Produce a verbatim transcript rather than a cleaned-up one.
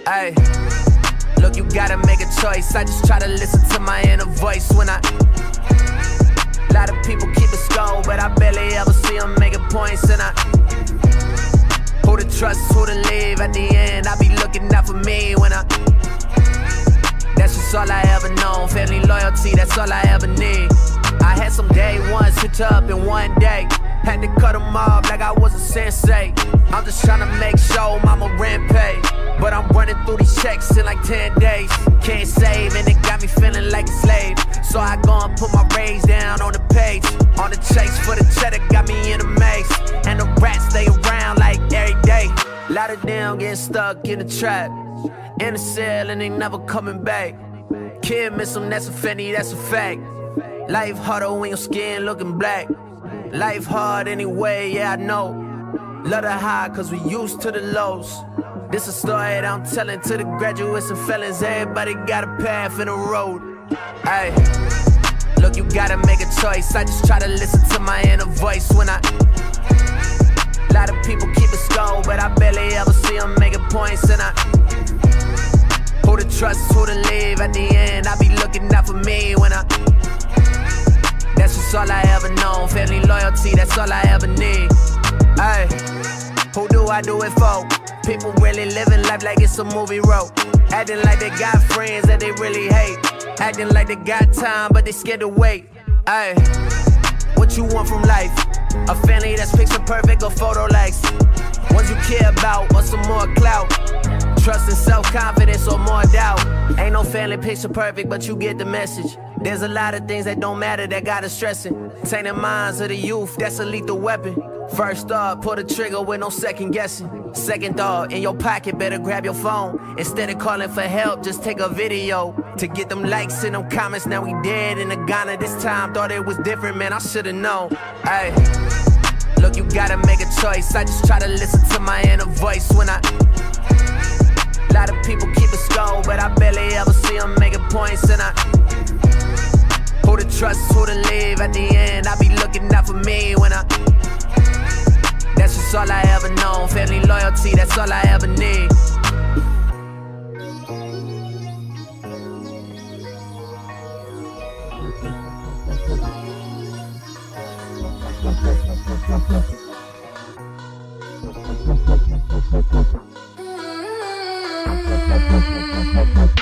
Ay, look, you gotta make a choice. I just try to listen to my inner voice when I. A lot of people keep a score, but I barely ever see them making points. And I. Who to trust, who to leave. At the end, I be looking out for me when I. That's just all I ever known. Family loyalty, that's all I ever need. I had some day ones switch up in one day. Had to cut them off like I was a sensei. I'm just trying to make sure mama rent paid. But I'm running through these checks in like ten days. Can't save and it got me feeling like a slave. So I go and put my raise down on the page. On the chase for the cheddar got me in a maze. And the rats stay around like every day. A lot of them getting stuck in the trap, in the cell and they never coming back. Kid miss them, that's a Fendi, that's a fact. Life harder when your skin looking black. Life hard anyway, yeah I know. Love the high cause we used to the lows. This a story that I'm telling to the graduates and felons. Everybody got a path in the road. Ay, look, you gotta make a choice. I just try to listen to my inner voice when I. A lot of people keep a score, but I barely ever see them making points. And I. Who to trust, who to leave. At the end, I be looking out for me when I. That's just all I ever known. Family loyalty, that's all I ever need. Ay, who do I do it for? People really living life like it's a movie role. Acting like they got friends that they really hate. Acting like they got time, but they scared to wait. Ay, what you want from life? A family that's picture perfect or photo likes? Ones you care about or some more clout? Trust and self-confidence or more doubt? Ain't no family picture perfect, but you get the message. There's a lot of things that don't matter that got us stressing. Tainted minds of the youth, that's a lethal weapon. First thought, pull the trigger with no second guessing. Second thought, in your pocket, better grab your phone. Instead of calling for help, just take a video. To get them likes and them comments, now we dead in the Ghana. This time, thought it was different, man, I should've known. Ay, look, you gotta make a choice. I just try to listen to my inner voice when I. A lot of people keep a score, but I barely ever see them making points. And I. Who to trust, who to leave. At the end, I be looking out for me when I. That's just all I ever known. Family loyalty, that's all I ever need. Mm-hmm.